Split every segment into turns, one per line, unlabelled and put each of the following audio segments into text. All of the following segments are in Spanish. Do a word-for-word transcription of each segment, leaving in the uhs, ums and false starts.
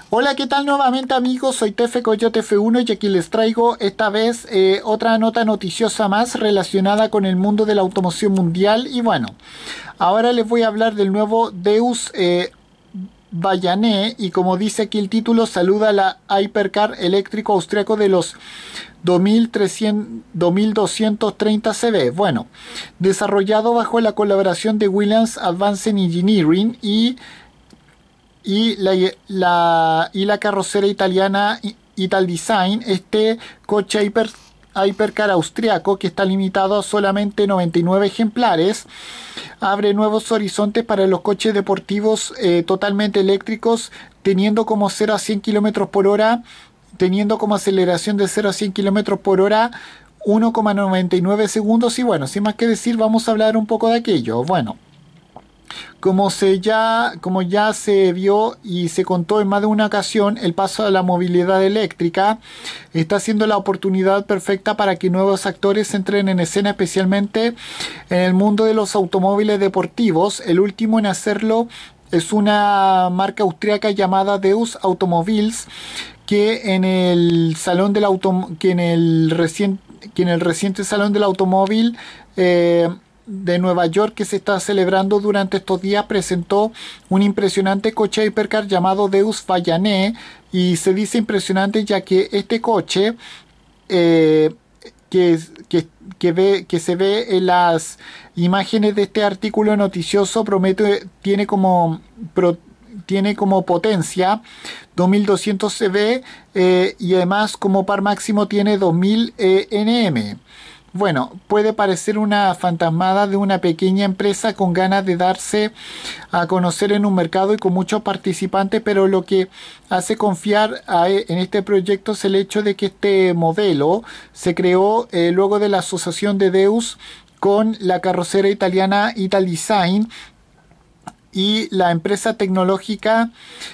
Hola, ¿qué tal nuevamente amigos? Soy Tefe Coyote F uno y aquí les traigo esta vez eh, otra nota noticiosa más relacionada con el mundo de la automoción mundial. Y bueno, ahora les voy a hablar del nuevo Deus eh, Vallané, y como dice aquí el título, saluda a la Hypercar eléctrico austriaco de los dos mil trescientos, dos mil doscientos treinta C V. Bueno, desarrollado bajo la colaboración de Williams Advanced Engineering y y la, la, y la carrocera italiana Italdesign. Este coche hiper, Hypercar austriaco, que está limitado a solamente noventa y nueve ejemplares, abre nuevos horizontes para los coches deportivos eh, totalmente eléctricos, teniendo como cero a cien kilómetros por hora, teniendo como aceleración de cero a cien kilómetros por hora uno coma noventa y nueve segundos. Y bueno, sin más que decir, vamos a hablar un poco de aquello. Bueno, Como, se ya, como ya se vio y se contó en más de una ocasión, el paso a la movilidad eléctrica está siendo la oportunidad perfecta para que nuevos actores entren en escena, especialmente en el mundo de los automóviles deportivos. El último en hacerlo es una marca austríaca llamada Deus Automobiles, que en el salón del auto, que en el reciente, que en el reciente salón del automóvil eh, de Nueva York, que se está celebrando durante estos días, presentó un impresionante coche hipercar llamado Deus Vallané. Y se dice impresionante ya que este coche eh, que, que, que, ve, que se ve en las imágenes de este artículo noticioso promete, tiene como pro, tiene como potencia dos mil doscientos C V eh, y además como par máximo tiene dos mil eh, Nm. Bueno, puede parecer una fantasmada de una pequeña empresa con ganas de darse a conocer en un mercado y con muchos participantes, pero lo que hace confiar a, en este proyecto es el hecho de que este modelo se creó eh, luego de la asociación de Deus con la carrocera italiana Italdesign y la empresa tecnológica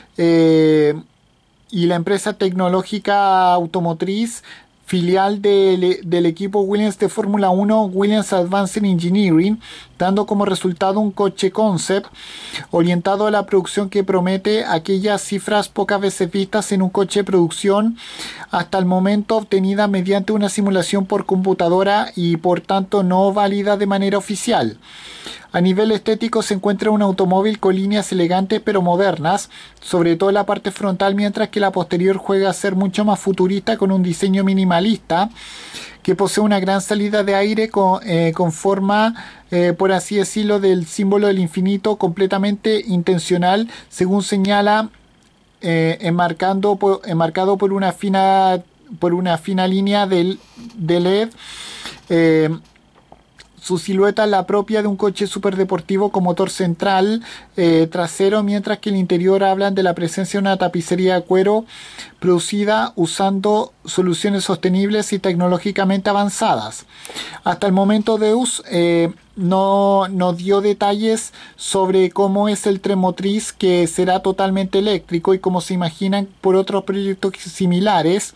eh, y la empresa tecnológica automotriz filial del, del equipo Williams de Fórmula uno, Williams Advanced Engineering, dando como resultado un coche concept orientado a la producción que promete aquellas cifras pocas veces vistas en un coche de producción hasta el momento, obtenida mediante una simulación por computadora y por tanto no válida de manera oficial. A nivel estético se encuentra un automóvil con líneas elegantes pero modernas, sobre todo en la parte frontal, mientras que la posterior juega a ser mucho más futurista con un diseño minimalista que posee una gran salida de aire con, eh, con forma, eh, por así decirlo, del símbolo del infinito, completamente intencional, según señala, eh, enmarcando por, enmarcado por una fina, por una fina línea de, de L E D. Eh, Su silueta es la propia de un coche superdeportivo con motor central eh, trasero, mientras que el interior hablan de la presencia de una tapicería de cuero producida usando soluciones sostenibles y tecnológicamente avanzadas. Hasta el momento Deus eh, no nos dio detalles sobre cómo es el tren motriz, que será totalmente eléctrico y como se imaginan por otros proyectos similares.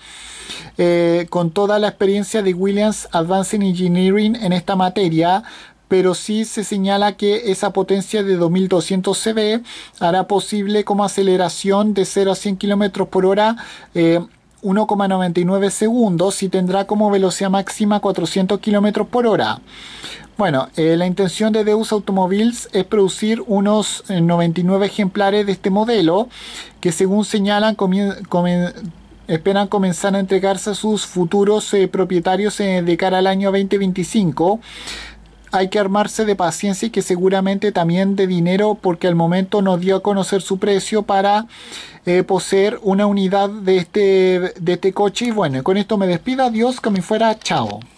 Eh, con toda la experiencia de Williams Advanced Engineering en esta materia, pero sí se señala que esa potencia de dos mil doscientos C V hará posible como aceleración de cero a cien kilómetros por hora eh, uno coma noventa y nueve segundos y tendrá como velocidad máxima cuatrocientos kilómetros por hora. Bueno, eh, la intención de Deus Automobiles es producir unos eh, noventa y nueve ejemplares de este modelo, que según señalan comien comien esperan comenzar a entregarse a sus futuros eh, propietarios eh, de cara al año veinte veinticinco. Hay que armarse de paciencia y que seguramente también de dinero, porque al momento nos dio a conocer su precio para eh, poseer una unidad de este, de este coche. Y bueno, con esto me despido. Adiós, que me fuera. Chao.